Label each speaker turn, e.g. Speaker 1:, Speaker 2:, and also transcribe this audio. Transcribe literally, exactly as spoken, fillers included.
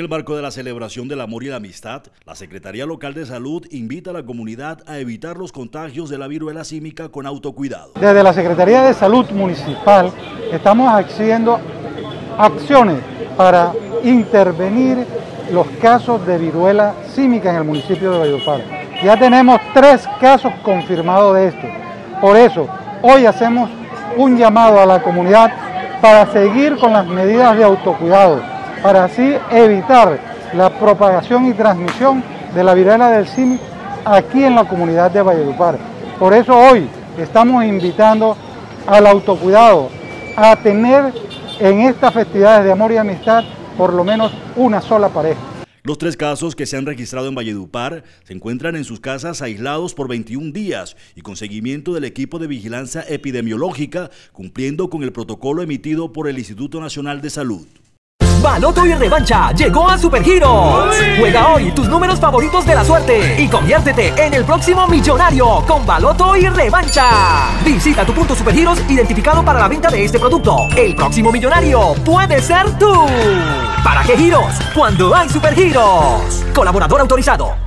Speaker 1: el marco de la celebración del amor y la amistad, la Secretaría Local de Salud invita a la comunidad a evitar los contagios de la viruela símica con autocuidado.
Speaker 2: Desde la Secretaría de Salud Municipal estamos haciendo acciones para intervenir los casos de viruela símica en el municipio de Valledupar. Ya tenemos tres casos confirmados de esto. Por eso, hoy hacemos un llamado a la comunidad para seguir con las medidas de autocuidado, para así evitar la propagación y transmisión de la viruela del símico aquí en la comunidad de Valledupar. Por eso hoy estamos invitando al autocuidado, a tener en estas festividades de amor y amistad por lo menos una sola pareja.
Speaker 1: Los tres casos que se han registrado en Valledupar se encuentran en sus casas aislados por veintiún días y con seguimiento del equipo de vigilancia epidemiológica, cumpliendo con el protocolo emitido por el Instituto Nacional de Salud.
Speaker 3: Baloto y Revancha llegó a Supergiros. Juega hoy tus números favoritos de la suerte y conviértete en el próximo millonario con Baloto y Revancha. Visita tu punto Supergiros identificado para la venta de este producto. El próximo millonario puede ser tú. ¿Para qué giros? Cuando hay Supergiros. Colaborador autorizado.